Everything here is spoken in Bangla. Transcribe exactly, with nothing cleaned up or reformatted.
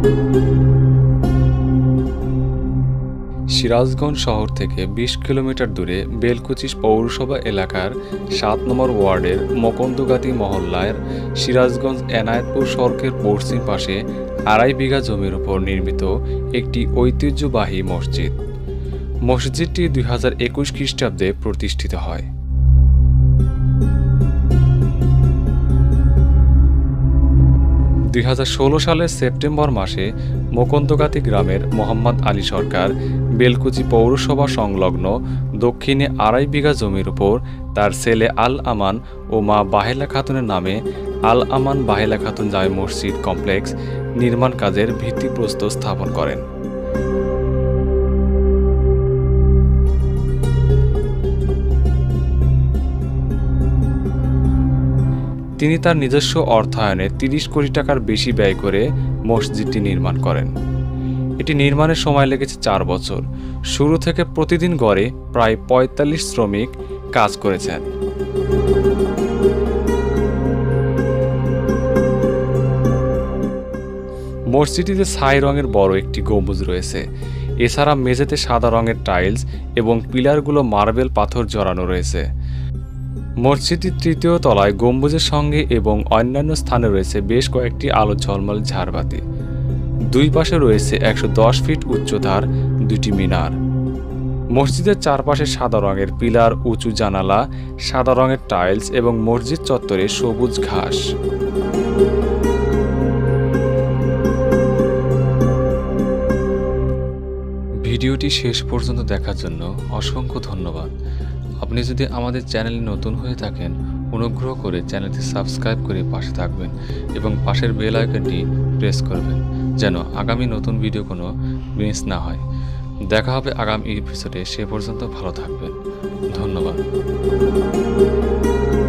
সিরাজগঞ্জ শহর থেকে বিশ কিলোমিটার দূরে বেলকুচি পৌরসভা এলাকার সাত নম্বর ওয়ার্ডের মকন্দগাতি মহল্লার সিরাজগঞ্জ এনায়েতপুর সড়কের পশ্চিম পাশে আড়াই বিঘা জমির উপর নির্মিত একটি ঐতিহ্যবাহী মসজিদ। মসজিদটি দুই হাজার একুশ খ্রিস্টাব্দে প্রতিষ্ঠিত হয়। দুই হাজার ষোলো সালের সেপ্টেম্বর মাসে মকন্দগাতি গ্রামের মোহাম্মদ আলী সরকার বেলকুচি পৌরসভা সংলগ্ন দক্ষিণে আড়াই বিঘা জমির উপর তার ছেলে আল আমান ও মা বাহেলা খাতুনের নামে আল আমান বাহেলা খাতুন জামে মসজিদ কমপ্লেক্স নির্মাণ কাজের ভিত্তিপ্রস্তর স্থাপন করেন। তিনি তার নিজস্ব অর্থায়নে তিরিশ কোটি টাকার বেশি ব্যয় করে মসজিদটি নির্মাণ করেন। এটি নির্মাণের সময় লেগেছে চার বছর। শুরু থেকে প্রতিদিন গড়ে প্রায় পঁয়তাল্লিশ শ্রমিক কাজ করেছেন। মসজিদটিতে ছাই রঙের বড় একটি গম্বুজ রয়েছে। এছাড়া মেঝেতে সাদা রঙের টাইলস এবং পিলারগুলো মার্বেল পাথর জড়ানো রয়েছে। মসজিদটির তৃতীয় তলায় গম্বুজের সঙ্গে এবং অন্যান্য স্থানে রয়েছে বেশ কয়েকটি আলো ঝলমল ঝাড়বাতি। দুই পাশে রয়েছে একশো দশ ফিট উচ্চতার দুটি মিনার। মসজিদের চারপাশে সাদা রঙের পিলার, উঁচু জানালা, সাদা রঙের টাইলস এবং মসজিদ চত্বরে সবুজ ঘাস। ভিডিওটি শেষ পর্যন্ত দেখার জন্য অসংখ্য ধন্যবাদ। আপনি যদি আমাদের চ্যানেলে নতুন হয়ে থাকেন, অনুগ্রহ করে চ্যানেলটি সাবস্ক্রাইব করে পাশে থাকবেন এবং পাশের বেল আইকনটি প্রেস করবেন যেন আগামী নতুন ভিডিও কোনো মিস না হয়। দেখা হবে আগামী এপিসোডে। সে পর্যন্ত ভালো থাকবেন। ধন্যবাদ।